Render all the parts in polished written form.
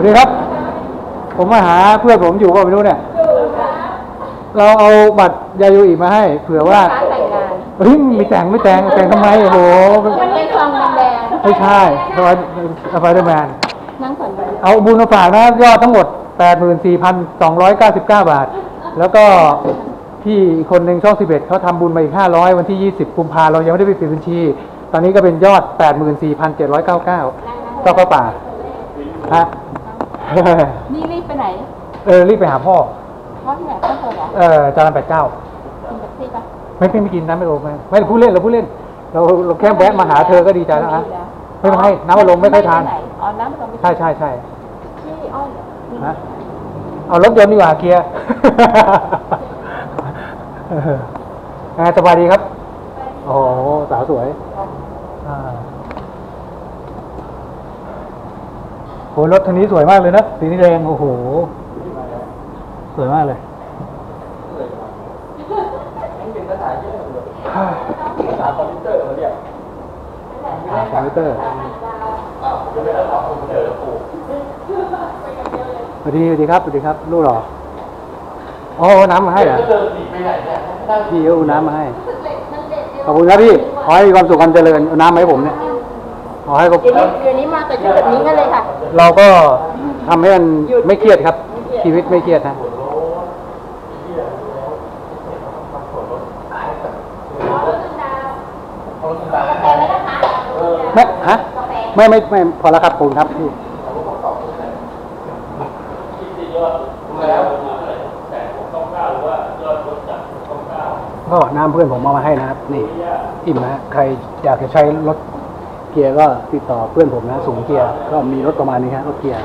ดีครับผมมาหาเพื่อนผมอยู่ก็ไม่รู้เนี่ยเราเอาบัตรยาโยอิมาให้เผื่อว่าเฮ้ยไม่แต่งทำไมโอ้โหมันเป็นซองแดงไม่ใช่สไปเดอร์แมนนั่งสนใจเอาบุญมาฝากนะยอดทั้งหมด 84,299 บาทแล้วก็พี่อีกคนหนึ่งช่อง11เขาทำบุญมาอีก500วันที่20กุมภาเรายังไม่ได้ไปปิดบัญชีตอนนี้ก็เป็นยอด 84,799 ก็พระป่าฮะนี่รีบไปไหนรีบไปหาพ่อที่ไหนพ่อเธอเหรอจรัญ89กินแบบซี่ปะไม่กินน้ำไม่โอ้ไม่พูดเล่นเราแค่แวะมาหาเธอก็ดีใจแล้วฮะไม่ให้น้ำอารมณ์ไม่ค่อยทานอ๋อน้ำอารมณ์ใช่ที่อ้อยฮะเอารถยนต์ดีกว่าเกียร์สบายดีครับโอ้โหสาวสวยโหรถคันนี้สวยมากเลยนะสีแดงโอ้โหสวยมากเลยภาษาคอมพิวเตอร์เขาเรียกคอมพิวเตอร์จะเป็นภาษาคอมพิวเตอร์ปูสวัสดีครับลูกหรอโอ้น้ำมาให้เหรอพี่เอาน้ำมาให้ขอบคุณครับพี่ขอให้มีความสุขความเจริญเอาน้ำมาให้ผมเนี่ยขอให้เขาเดี๋ยวนี้มาแต่ชุดแบบนี้กันเลยค่ะเราก็ทำให้มันไม่เครียดครับชีวิตไม่เครียดนะไม่พอแล้วครับคุณครับพี่ก็น้ำเพื่อนผมเอามาให้นะครับนี่อิ่มนะใครอยากจะใช้รถเกียร์ก็ติดต่อเพื่อนผมนะสูงเกียร์ก็มีรถประมาณนี้ฮะรถเกียร์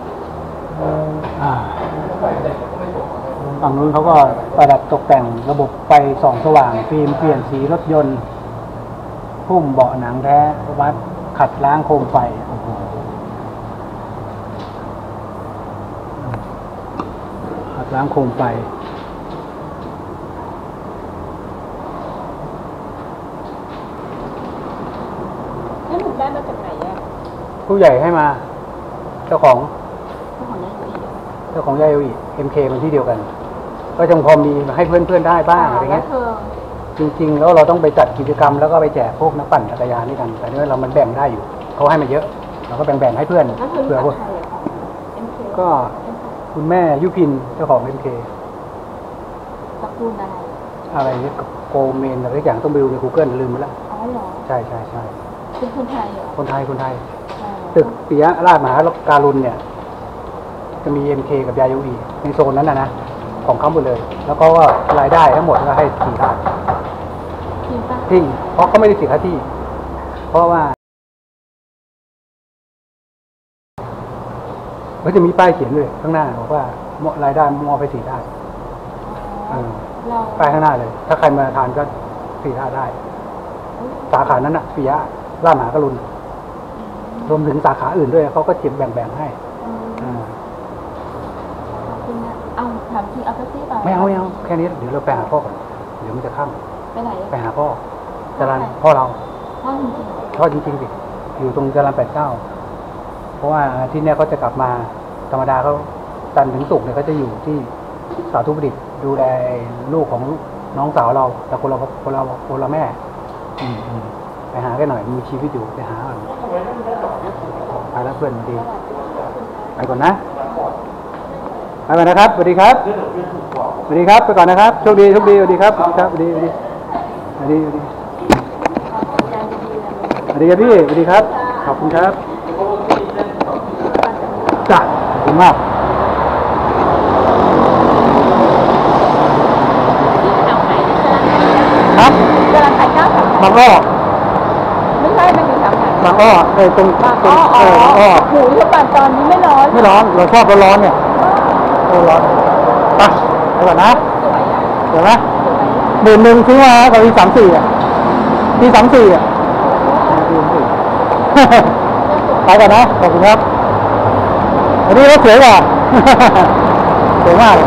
ฝั่งนู้นเขาก็ประดับตกแต่งระบบไฟส่องสว่างฟิล์มเปลี่ยนสีรถยนต์พุ่มเบาะหนังแท้วัดขัดล้างโคมไฟขัดล้างโคมไฟแล้วหนูได้มาจากไหนอ่ะผู้ใหญ่ให้มาเจ้าของยาโยอิMK มันที่เดียวกันก็จงพอมีให้เพื่อนได้บ้างอะไรเงี้ยจริงๆแล้วเราต้องไปจัดกิจกรรมแล้วก็ไปแจกพวกนักปั่นจักรยานนี่กันแต่เนื่อเรามันแบ่งได้อยู่เขาให้มาเยอะเราก็แบ่งให้เพื่อนเผื่อพวกก็คุณแม่ยุพินเจ้าของMK ตระกูลอะไรเนี่ยโกเมนอะไรอย่างต้องไปดูใน Google ลืมไปแล้วอ๋อเหรอใช่เป็นคนไทยเหรอคนไทยตึกปิยะราชมหาการุณเนี่ยจะมี MK กับยาโยอิในโซนนั้นนะของเขาหมดเลยแล้วก็รายได้ทั้งหมดก็ให้4 บาทจริงเพราะเขาไม่ได้เสียค่าที่เพราะว่าเขาจะมีป้ายเขียนด้วยข้างหน้าบอกว่ารายได้มอบไป4 บาทป้ายข้างหน้าเลยถ้าใครมาทานก็4 บาทได้สาขานั้นน่ะปิยะราชมหาการุณรวมถึงสาขาอื่นด้วยเขาก็เก็บแบ่งให้เอาถามที่เอาไปซี่ไปไม่เอาแค่นี้เดี๋ยวเราไปหาพ่อก่อนเดี๋ยวมันจะค่ำไปไหนไปหาพ่อจรัญพ่อเราพ่อจริงสิอยู่ตรงจรัญ89เพราะว่าที่นี่เขาจะกลับมาธรรมดาเขาจันทร์ถึงศุกร์เนี่ยเขาจะอยู่ที่สาธุประดิษฐ์ดูแลลูกของน้องสาวเราแต่คนละแม่ไปหากันหน่อยมีชีวิตอยู่ไปหาไปแล้วเพื่อนดีไปก่อนนะไปก่อนนะครับสวัสดีครับไปก่อนนะครับโชคดีสวัสดีครับสวัสดีครับพี่สวัสดีครับขอบคุณครับจ้ะขอบคุณมากครับกำลังขายข้าวบางอ้อไม่ใช่มันอยู่แถวไหนบางอ้อตรงหมูที่ปั่นตอนนี้ไม่ร้อนเราชอบร้อนเนี่ยร้อนไปก่อนนะเดี๋ยวนะ11,000ซื้อมากับปี34อ่ะปี34อ่ะไปก่อนนะขอบคุณครับอันนี้รถสวยกว่าสวยมาก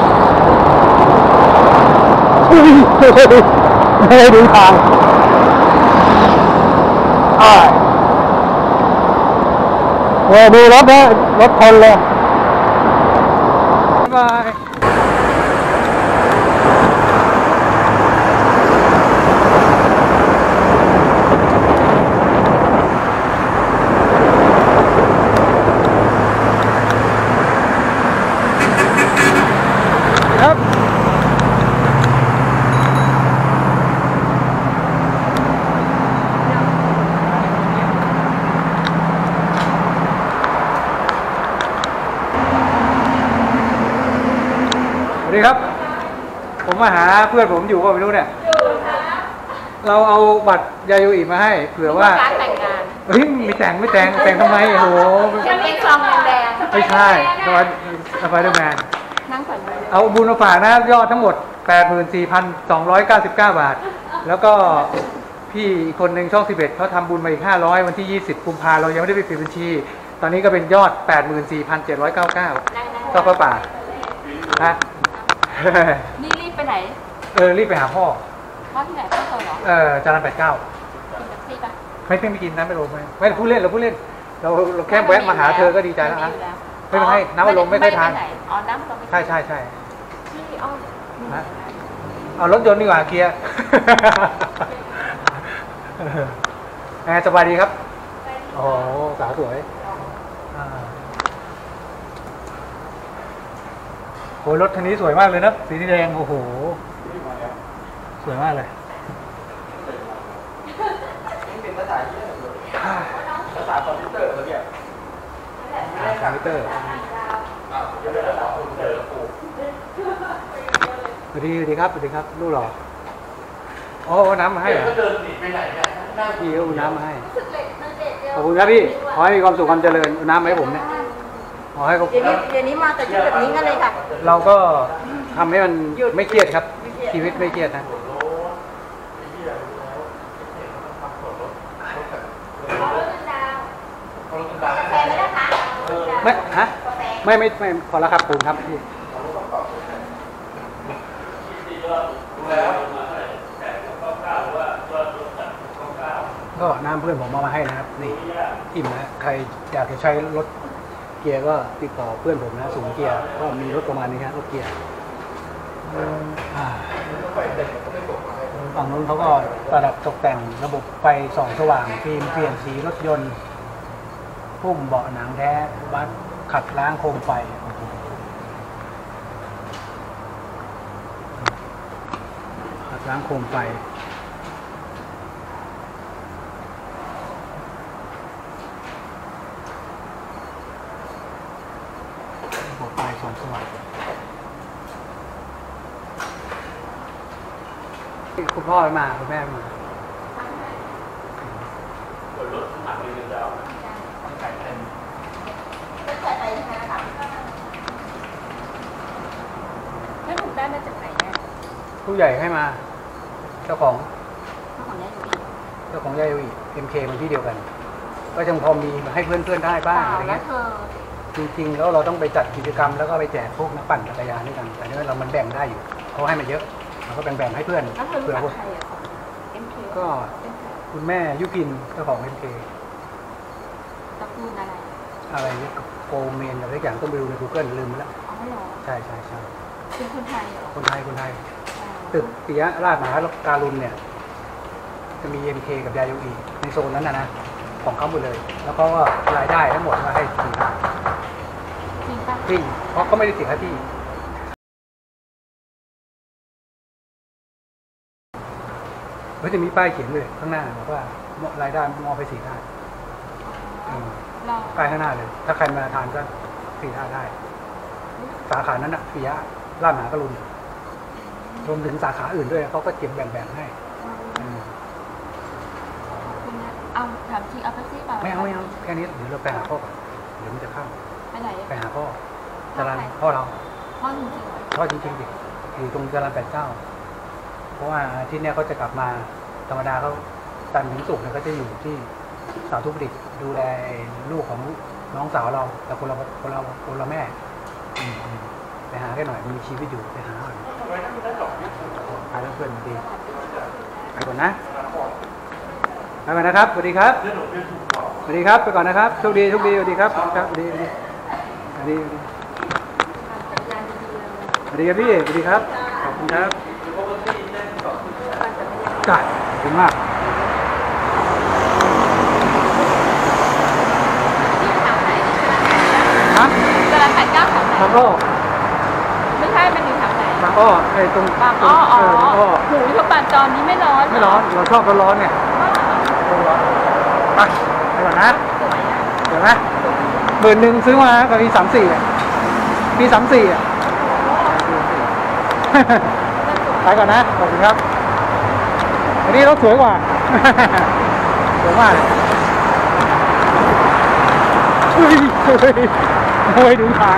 ไม่ได้ดูทางโเว้ยดูรถนะรถคนเลยบายครับสวัสดีครับผมมาหาเพื่อนผมอยู่ก็ไม่รู้เนี่ยเราเอาบัตรยาโยอิมาให้เผื่อว่าการแต่งงานเฮ้ยไม่แต่งทำไมโอ้โหจะเป็นซองแดงไม่ใช่สไปเดอร์แมนนั่งก่อนเลยเอาบุญมาฝากนะยอดทั้งหมด 84,299 บาทแล้วก็พี่อีกคนหนึ่งช่อง11เขาทำบุญมาอีก500วันที่20กุมภาเรายังไม่ได้ไปปิดบัญชีตอนนี้ก็เป็นยอด 84,799ก็พระป่าฮะนี่รีบไปไหนรีบไปหาพ่อพ่อที่ไหนพ่อโตเหรอจรัญ89 กินแท็กซี่ปะไม่กินน้ำไม่ลงไม่พูดเล่นเราแค่แวะมาหาเธอก็ดีใจแล้วฮะไม่เป็นไรน้ำไม่ลงไม่ค่อยทานอ๋อน้ำลงไม่ใช่ที่อ้อมเอารถยนต์ดีกว่าเกียร์สบายดีครับโอ้สาวสวยโอ้รถคันนี้สวยมากเลยนะสีแดงโอ้โหสวยมากเลยเป็นภาษาเยอะเลยภาษาคอมพิวเตอร์เขาเรียกคอมพิวเตอร์สวัสดีครับลูกหล่อโอ้น้ำมาให้เหรอเดินหนีไปไหนเนี่ยพี่เอาน้ำมาให้ขอบคุณครับพี่ขอให้มีความสุขความเจริญเอาน้ำมาให้ผมเนี่ยขอให้เขาเดี๋ยวนี้มาแต่ชุดแบบนี้กันเลยค่ะเราก็ทำให้มันไม่เครียดครับชีวิตไม่เครียดนะไม่ฮะไม่พอแล้วครับคุณครับพี่ก็น้ำเพื่อนผมเอามาให้นะครับนี่อิ่มนะใครอยากจะใช้รถเกียร์ก็ติดต่อเพื่อนผมนะศูนย์เกียร์ก็มีรถประมาณนี้ครับรถเกียร์ฝั่งนู้นเขาก็ประดับตกแต่งระบบไฟส่องสว่างฟิล์มเปลี่ยนสีรถยนต์พุ่มเบาะหนังแท้วัดขัดล้างโคมไฟขัดล้างโคมไฟระบบไฟส่องสว่างคุณพ่อมาคุณแม่มาแล้วถูกได้มาจากไหนเนี่ยผู้ใหญ่ให้มาเจ้าของยาโยอิ MK มันที่เดียวกันก็ยังพอมีมาให้เพื่อนๆได้บ้างอะไรเงี้ยจริงๆแล้วเราต้องไปจัดกิจกรรมแล้วก็ไปแจกพวกนักปั่นจักรยานด้วยกันแต่เนี่ยเรามันแบ่งได้อยู่เขาให้มาเยอะเราก็แบ่งให้เพื่อนเพื่อพวกก็คุณแม่ยุพินเจ้าของ MK ตระกูลอะไรโกเมนอะไรอย่างต้องไปดูใน Google ลืมไปแล้วใช่เป็นคนไทยเหรอคนไทยตึกปิยะราชมหาการุณเนี่ยจะมี MK กับยาโยอิในโซนนั้นนะของเขาหมดเลยแล้วก็รายได้ทั้งหมดมาให้จริงเพราะก็ไม่ได้เสียค่าที่เขาจะมีป้ายเขียนเลยข้างหน้าบอกว่ารายได้มอบไป4 ท่าป้ายข้างหน้าเลยถ้าใครมาทานก็4 ท่าได้สาขานั้นปิยะราชมหาการุณรวมถึงสาขาอื่นด้วยเขาก็เก็บแบ่งให้เอาถามจริงเอาแท็กซี่เปล่าไม่เอาแค่นี้เดี๋ยวเราไปหาพ่อก่อนเดี๋ยวมันจะเข้าไปไหนไปหาพ่อจรัญพ่อเราพ่อจริงดิอยู่ตรงจรัญ89เพราะว่าที่เนี้ยเขาจะกลับมาธรรมดาเขาจันทร์ถึงศุกร์เนี่ยเขาจะอยู่ที่สาธุประดิษฐ์ดูแลลูกของน้องสาวเราแต่คนละแม่ไปหาแค่หน่อยมีชีวิตอยู่ไปหาหน่อยไปแล้วเพื่อนดีไปก่อนนะไปก่อนนะครับสวัสดีครับสวัสดีครับไปก่อนนะครับโชคดีโชคดีสวัสดีครับครับสวัสดีสวัสดีสวัสดีสวัสดีครับพี่สวัสดีครับขอบคุณครับจ้ะขอบคุณมากฮะกำลัง8 9แถวไหนบางอ้อไม่ใช่มันอยู่แถวไหนบางอ้อไอ้ตรงบางอ้ออ๋อบางอ้อหูยถ้าปานจอนนี้ไม่ร้อนไม่ร้อนเราชอบร้อนๆเนี่ยร้อนไปไปก่อนนะสวยอ่ะเดี๋ยวนะ11,000ซื้อมากับปี34อ่ะปี34อ่ะ ไปก่อนนะขอบคุณครับอันนี้รถสวยกว่า สวยมากเลยเฮ้ยโอ้ยดูทาง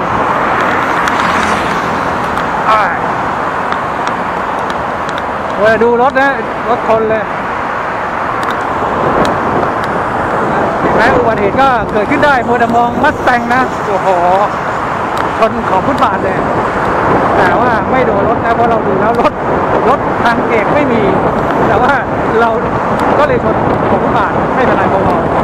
โอ้ยดูรถนะรถคนเลยแม้อุบัติเหตุก็เกิดขึ้นได้มัวแต่มองมัสแตงนะโอ้โหชนขอบฟุตบาทเลยแต่ว่าไม่โดนรถนะเพราะเราดูแล้วรถทางเอกไม่มีแต่ว่าเราก็เลยชนขอบฟุตบาทไม่เป็นไรเบาๆ